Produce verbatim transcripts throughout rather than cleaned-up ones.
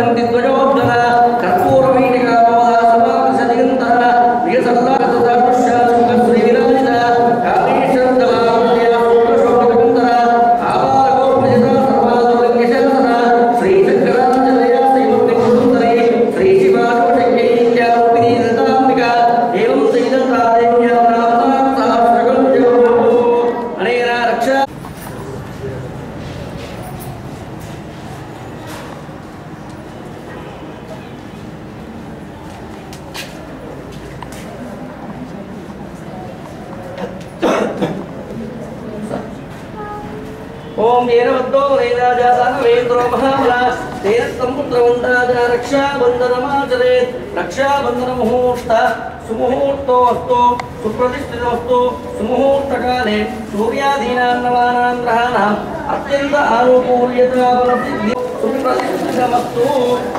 ओम येनवद्दो वैराजातनवेन्द्रो महाबला तेन समुद्रवन्दाजा रक्षाबन्धनमाचरेत् रक्षाबन्धनमुहूर्त सुमुहूर्तोऽस्तु सुप्रतिष्ठितोऽस्तु सुमुहूर्तकाले सूर्यादीनां नवानां ग्रहाणाम् अत्यन्त आनुकूल्यता सुप्रतिष्ठितमस्तु।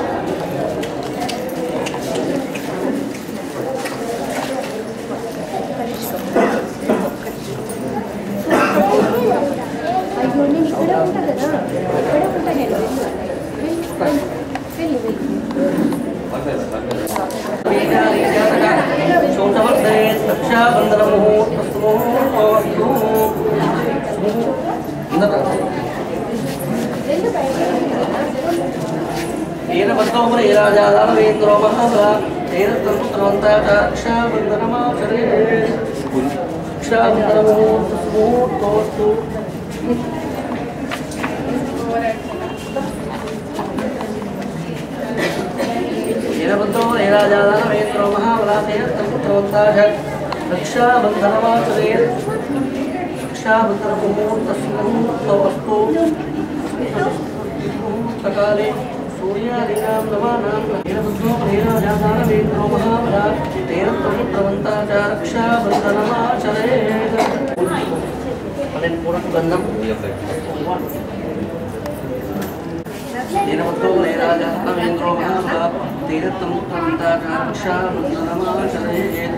काले सूर्यादीनां नवानां ग्रहाणाम् वैराजातनवेन्द्रो महाबला तेन समुद्रवन्दाजा रक्षाबन्धनमाचरेत्। अनेन पूर्णगन्धं तेनवद्दो वैराजातनवेन्द्रो महाबला तेन समुद्रवन्दाजा रक्षाबन्धनमाचरेत्।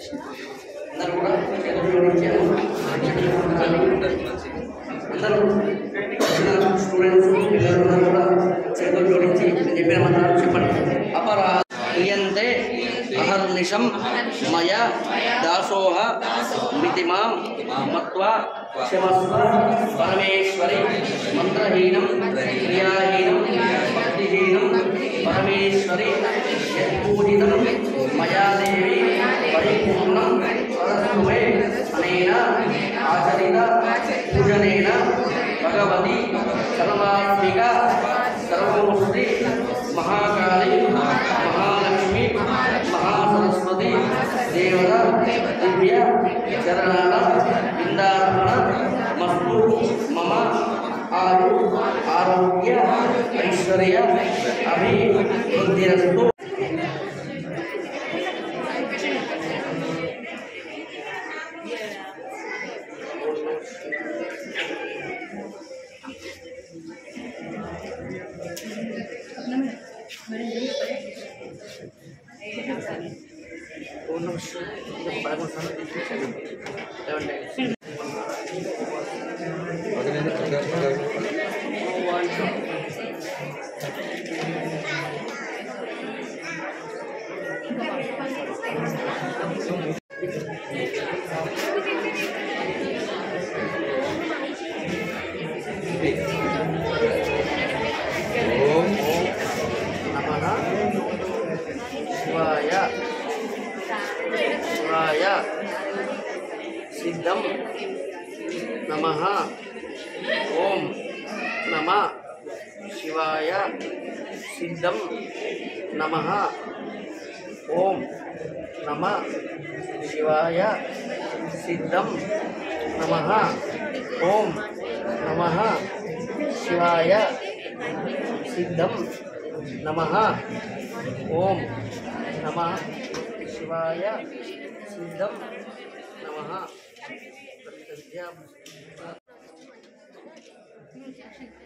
అందరూ కూడా చేతులు జోడించారు. అందరూ స్టూడెంట్స్ పిల్లలు కూడా చేతులు జోడించి చెప్పిన మంత్రాలు చెప్పండి. అపరా క్రియంతే అహర్నిశం మయ దాసోహ మితిమాం మత్వా క్షమస్వ పరమేశ్వరి మంత్రహీనం క్రియాహీనం భక్తిహీనం పరమేశ్వరి యత్పూజితం మయా దేవి పరిపూర్ణం తదస్సుమే అనేన ఆచరిత పూజనేన భగవతి సర్వాత్మిక సర్వముష్టి మహాకాళి మహాలక్ష్మి మహాసరస్వతి దేవత దివ్య చరణాల విందార్పణ మస్తు మమ ఆయు ఆరోగ్య ఐశ్వర్య అభివృద్ధిరస్తు. శివాయ శివాయ సిద్ధం నమః. ఓం నమ శివాయ సిద్ధం నమః. ఓం నమ శివాయ సిద్ధం నమః. ఓం నమః శివాయ సిద్ధం నమః. ఓం నమః శివాయ సిద్ధం నమః. విద్యా